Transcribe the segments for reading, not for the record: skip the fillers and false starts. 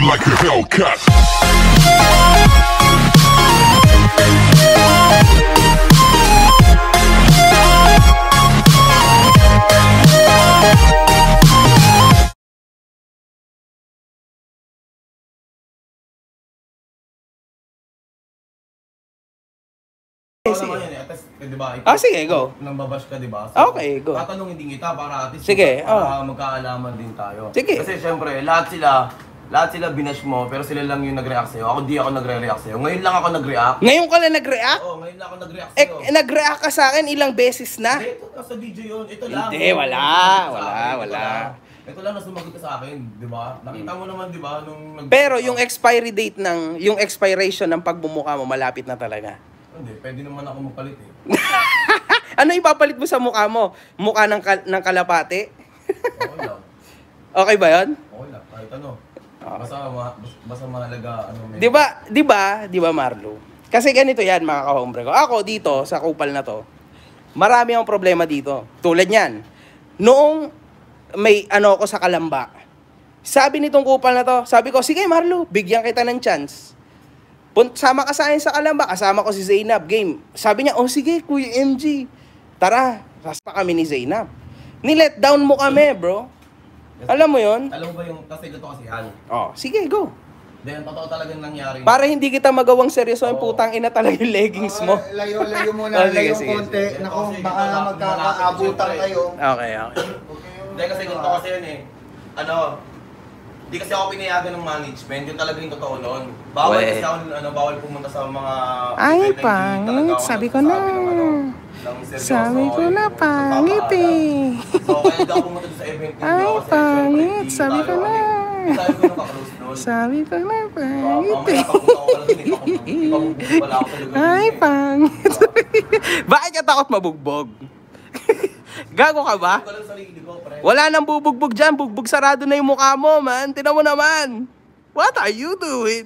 like a Hellcat. Sige, go. Nang babash ka, di ba? So, okay, go. Tatanungin din kita para at least sige, para magkaalaman din tayo. Sige. Kasi syempre, lahat sila binash mo, pero sila lang yung nag-react sa'yo. Ako di ako nagre-react sa'yo. Ngayon lang ako nag-react. Ngayon ka lang nag-react? Oo, ngayon lang ako nag-react sa'yo. Nag-react ka sa akin ilang beses na? Ito sa video yun. Ito lang. Hindi, wala. Ito lang na sumagot ka sa akin, di ba? Nakita mo naman, di ba? Pero yung expiry date yung expiration ng pagbumuka mo, malapit na talaga. Hindi, pwede naman ako magpalit eh. Ano ipapalit mo sa mukha mo? Mukha ng kalapate? Okay lang. Okay ba yun? Okay lang, kahit ano. Basta mahalaga, ano. Di ba Marlo? Kasi ganito yan mga kahombre ko. Ako dito, sa kupal na to, marami akong problema dito. Tulad yan. Noong may ako sa Kalamba, sabi nitong kupal na to, sabi ko, sige Marlo, bigyan kita ng chance. Sama ka sa akin sa Kalamba, kasama ko si Zainab, game. Sabi niya, oh sige, Kuya MG, tara, saspa kami ni Zainab. Nilet down mo kami, bro. Alam mo yun? Alam mo ba yung, kasi ito kasi Han? Oh, sige, go. Then, totoo talagang nangyari. Para hindi kita magawang seryoso, yung putang ina talaga yung leggings mo. Layo muna, layo konti. Naku, baka magkakaabutan kayo. Okay. Hindi kasi ganito kasi yun eh. Hindi kasi ako pinayagan ng management, yun talaga yung totoo nun. Bawal kasi ako, bawal pumunta sa mga... Ay, pangit. Sabi ko na. Sabi ko na, pangit eh. So, kaya hindi ako pumunta sa event. Ay, pangit. Sabi ko na. Sabi ko na kaklose nun. Sabi ko na, pangit eh. Ay, pangit. Bakit ka takot mabugbog? Gago ka ba? Wala nang bubugbog dyan. Bugbog sarado na yung mukha mo, man. Tinan mo naman. What are you doing?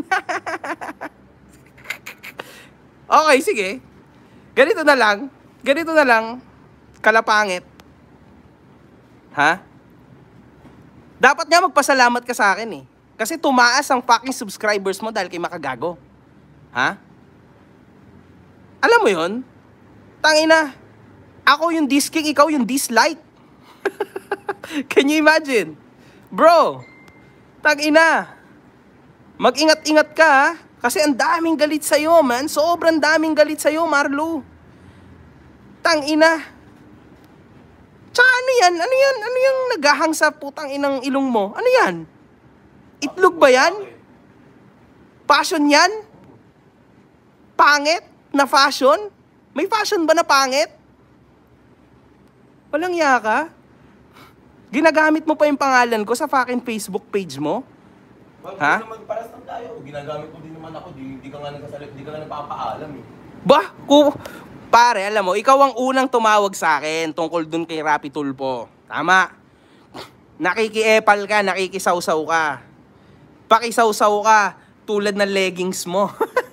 Okay, sige. Ganito na lang. Kalapangit. Ha? Dapat nga magpasalamat ka sa akin eh. Kasi tumaas ang fucking subscribers mo dahil kay Makagago. Ha? Alam mo yun? Tangina. Ako yung disking, ikaw yung dislike. Can you imagine? Bro, tangina. Mag-ingat-ingat ka ha. Kasi ang daming galit sa'yo, man. Sobrang daming galit sa'yo, Marlo. Tangina. Tsaka ano yan? Ano yung naghahang sa putang inang ilong mo? Ano yan? Itlog ba yan? Fashion yan? Pangit na fashion? May fashion ba na pangit? Walang iya ka? Ginagamit mo pa yung pangalan ko sa fucking Facebook page mo? Ha? Paras lang tayo. Ginagamit mo din naman ako. Di ka nga nagpapaalam eh. Bah! Pare, alam mo, ikaw ang unang tumawag sa akin tungkol dun kay Rapi Tulfo. Tama. Nakikiepal ka, nakikisawsaw ka. Pakisawsaw ka tulad ng leggings mo.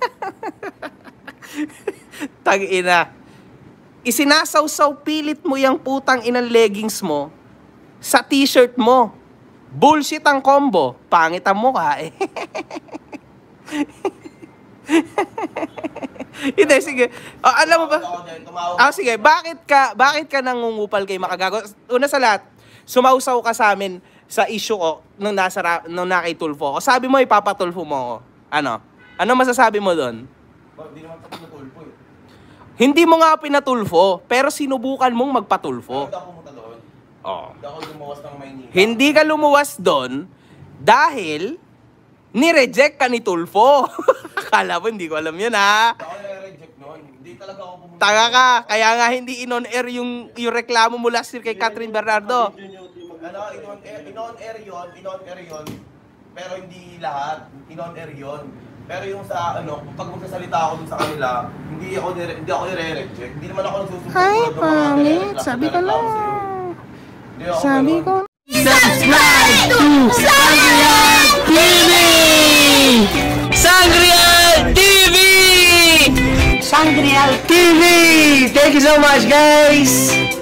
Tag-ina. Isinasawsaw pilit mo yung putang inang leggings mo sa t-shirt mo. Bullshit ang combo. Pangit ang mukha eh. Hindi, sige. Alam mo ba? Sige. Bakit ka nangungupal kay Makagago? Una sa lahat, sumausaw ka sa amin sa issue ko nung nakay Tulfo ko. Sabi mo, ipapatulfo mo ako. Ano masasabi mo doon? Hindi naman ito pinatulfo eh. Hindi mo nga pinatulfo, pero sinubukan mong magpatulfo. Hindi ako pumunta doon. Hindi ako lumuwas ng Maynila. Hindi ka lumuwas doon dahil ni-reject ka ni Tulfo. Akala mo, hindi ko alam yun ha. Hindi ako nire-reject noon. Hindi talaga ako pumunta. Taga ka, kaya nga hindi in-on-air yung reklamo mo last year kay Catherine Bernardo. In-on-air yun, pero hindi lahat. In-on-air yun. Pero yung sa pag magsasalita ako dun sa kanila, hindi ako nire-reject. Hindi naman ako nagsususunod. Ay, pangit. Sabi ko na. Sabi ko na. Subscribe to Sangreal TV! Sangreal TV! Sangreal TV! Thank you so much, guys!